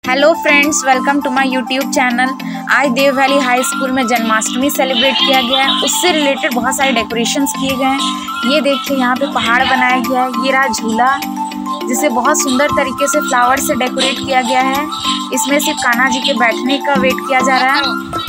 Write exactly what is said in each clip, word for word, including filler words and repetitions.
Hello friends, welcome to my YouTube channel. आज Dev valley high school में Janmashtami celebrate किया गया है। उससे रिलेटेड बहुत सारे डेकोरेशंस किए गए हैं। ये देखिए, यहाँ पे पहाड़ बनाया गया है। ये रहा झूला, जिसे बहुत सुंदर तरीके से फ्लावर से डेकोरेट किया गया है। इसमें सिर्फ कान्हा जी के बैठने का वेट किया जा रहा है।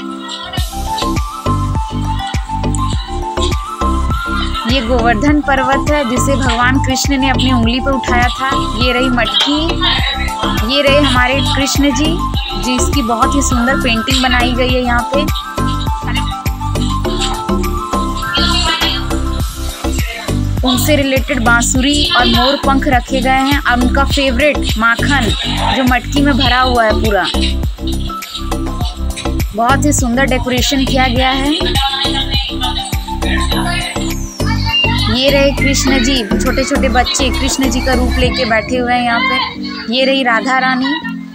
ये गोवर्धन पर्वत है, जिसे भगवान कृष्ण ने अपनी उंगली पर उठाया था। ये रही मटकी। ये रहे हमारे कृष्ण जी, जिसकी बहुत ही सुंदर पेंटिंग बनाई गई है यहाँ पे। उनसे रिलेटेड बांसुरी और मोर पंख रखे गए हैं, और उनका फेवरेट माखन जो मटकी में भरा हुआ है पूरा। बहुत ही सुंदर डेकोरेशन किया गया है। ये रहे कृष्ण जी, छोटे छोटे बच्चे कृष्ण जी का रूप लेके बैठे हुए हैं यहाँ पे। ये रही राधा रानी।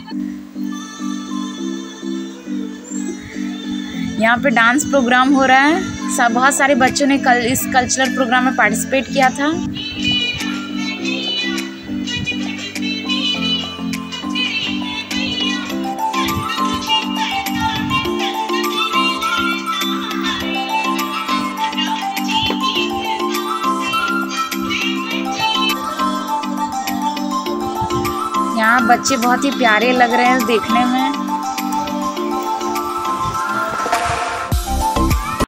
यहाँ पे डांस प्रोग्राम हो रहा है। सब बहुत सारे बच्चों ने कल इस कल्चरल प्रोग्राम में पार्टिसिपेट किया था। यहाँ बच्चे बहुत ही प्यारे लग रहे हैं देखने में।